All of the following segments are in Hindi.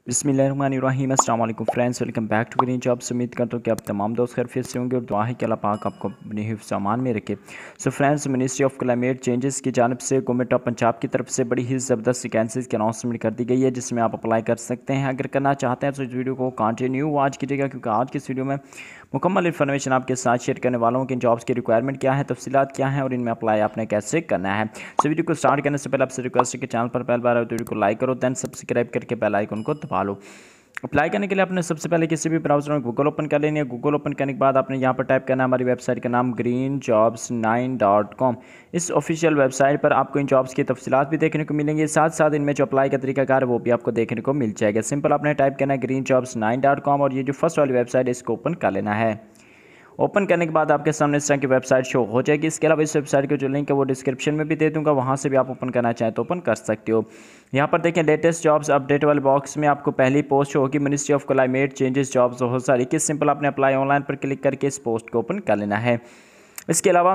बिस्मिल्लाहिर्रहमानिर्रहीम। अस्सलाम वालेकुम friends, welcome back to current jobs. उम्मीद करता हूँ कि आप तमाम दोस्त खैरियत से होंगे और दुआ है कि अल्लाह पाक आपको अपने हिफ्ज़ अमान में रखे। So friends, ministry of climate changes की जानिब से गवर्नमेंट ऑफ पंजाब की तरफ से बड़ी ही ज़बरदस्त वैकेंसीज़ की अनाउंसमेंट कर दी गई है, जिसमें आप अप्लाई कर सकते हैं। अगर करना चाहते हैं तो इस वीडियो को कंटिन्यू वॉच कीजिएगा, क्योंकि आज की इस वीडियो में मुकम्मल इन्फॉर्मेशन आपके साथ शेयर करने वाला हूँ कि इन जॉब्स की रिक्वायरमेंट क्या है, तफसीलात क्या हैं और इनमें अप्लाई आपने कैसे करना है। सो वीडियो को स्टार्ट करने से पहले आपसे रिक्वेस्ट है कि चैनल पर पहली बार आए तो वीडियो को लाइक करो, दैन सब्सक्राइब करके बेल आइकन को दबा लो। अप्लाई करने के लिए आपने सबसे पहले किसी भी ब्राउज़र में गूगल ओपन कर लेनी है। गूगल ओपन करने के बाद आपने यहाँ पर टाइप करना है हमारी वेबसाइट का नाम greenjobs9.com। इस ऑफिशियल वेबसाइट पर आपको इन जॉब्स की तफसीलात भी देखने को मिलेंगी, साथ साथ इनमें जो अप्लाई का तरीकाकार है वो भी आपको देखने को मिल जाएगा। सिंपल आपने टाइप करना है greenjobs9.com और ये जो फर्स्ट वाली वेबसाइट है इसको ओपन कर लेना है। ओपन करने के बाद आपके सामने इस तरह की वेबसाइट शो हो जाएगी। इसके अलावा इस वेबसाइट का जो लिंक है वो डिस्क्रिप्शन में भी दे दूंगा, वहाँ से भी आप ओपन करना चाहें तो ओपन कर सकते हो। यहाँ पर देखें लेटेस्ट जॉब्स अपडेट वाले बॉक्स में आपको पहली पोस्ट होगी ministry of climate changes jobs 2021। Simple आपने अप्लाई ऑनलाइन पर क्लिक करके इस पोस्ट को ओपन कर लेना है। इसके अलावा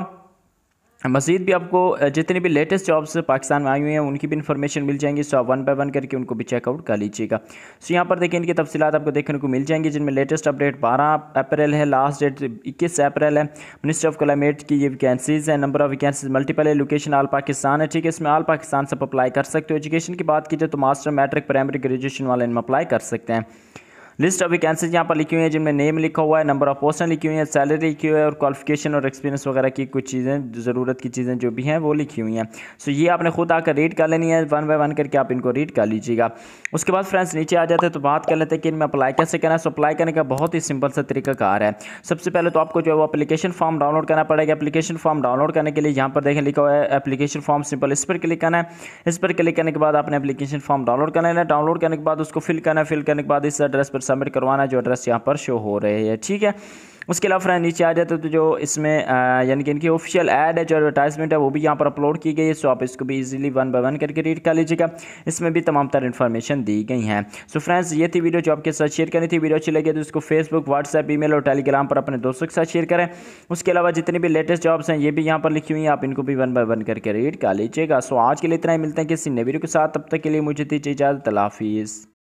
मज़ीद भी आपको जितनी भी लेटेस्ट जॉब्स पाकिस्तान में आई हुई हैं उनकी भी इन्फॉर्मेशन मिल जाएंगी, सो आप वन बाय वन करके उनको भी चेकआउट कर लीजिएगा। सो यहाँ पर देखिए इनकी तफसीलात आपको देखने को मिल जाएंगी, जिनमें लेटेस्ट अपडेट 12 अप्रैल है, लास्ट डेट 21 अप्रैल है। मिनिस्ट्री ऑफ क्लाइमेट की ये वैकेंसीज़ हैं, नंबर ऑफ वैकेंसीज मल्टीपल है, लोकेशन ऑल पाकिस्तान है। ठीक है, इसमें ऑल पाकिस्तान से आप अप्लाई कर सकते हो। एजुकेशन की बात कीजिए तो मास्टर मैट्रिक प्राइमरी ग्रेजुएशन वाले इनमें अप्लाई कर सकते हैं। लिस्ट ऑफ वैकेंसीज यहाँ पर लिखी हुई है, जिनमें नेम लिखा हुआ है, नंबर ऑफ पोस्टें लिखी हुई हैं, सैलरी लिखी हुई है और क्वालिफिकेशन और एक्सपीरियंस वगैरह की कुछ चीज़ें, ज़रूरत की चीज़ें जो भी हैं वो लिखी हुई हैं। सो ये आपने खुद आकर रीड कर लेनी है, वन बाय वन करके आप इनको रीड कर लीजिएगा। उसके बाद फ्रेंड्स नीचे आ जाते हैं तो बात कर लेते हैं कि इनमें अप्लाई कैसे करना है। सो अप्लाई करने का बहुत ही सिंपल सा तरीकाकार है। सबसे पहले तो आपको जो है वो एप्लीकेशन फॉर्म डाउनलोड करना पड़ेगा। एप्लीकेशन फॉर्म डाउनलोड करने के लिए यहाँ पर देखें लिखा हुआ है एप्लीकेशन फॉर्म, सिंपल इस पर क्लिक करना है। इस पर क्लिक करने के बाद आपने एप्लीकेशन फॉर्म डाउनलोड करना है। डाउनलोड करने के बाद उसको फिल करना है। फिल करने के बाद इस एड्रेस पर सबमिट करवाना है जो एड्रेस यहाँ पर शो हो रहे हैं। ठीक है, उसके अलावा फ्रेंड नीचे आ जाते तो जो इसमें यानी कि इनकी ऑफिशियल ऐड है, जो एडवर्टाइजमेंट है वो भी यहाँ पर अपलोड की गई है। सो आप इसको भी इजीली वन बाय वन करके रीड कर लीजिएगा, इसमें भी तमाम तरह इन्फॉर्मेशन दी गई हैं। सो फ्रेंड्स, ये थी वीडियो जो आपके साथ शेयर करनी थी। वीडियो अच्छी लगी तो इसको फेसबुक, व्हाट्सएप, ईमेल और टेलीग्राम पर अपने दोस्तों के साथ शेयर करें। उसके अलावा जितनी भी लेटेस्ट जॉब्स हैं ये भी यहाँ पर लिखी हुई हैं, आप इनको भी वन बाय वन करके रीड कर लीजिएगा। सो आज के लिए इतना ही, मिलते हैं किसी नए वीडियो के साथ, तब तक के लिए मुझे दीजिए इजाज़त। अल्लाह हाफिज़।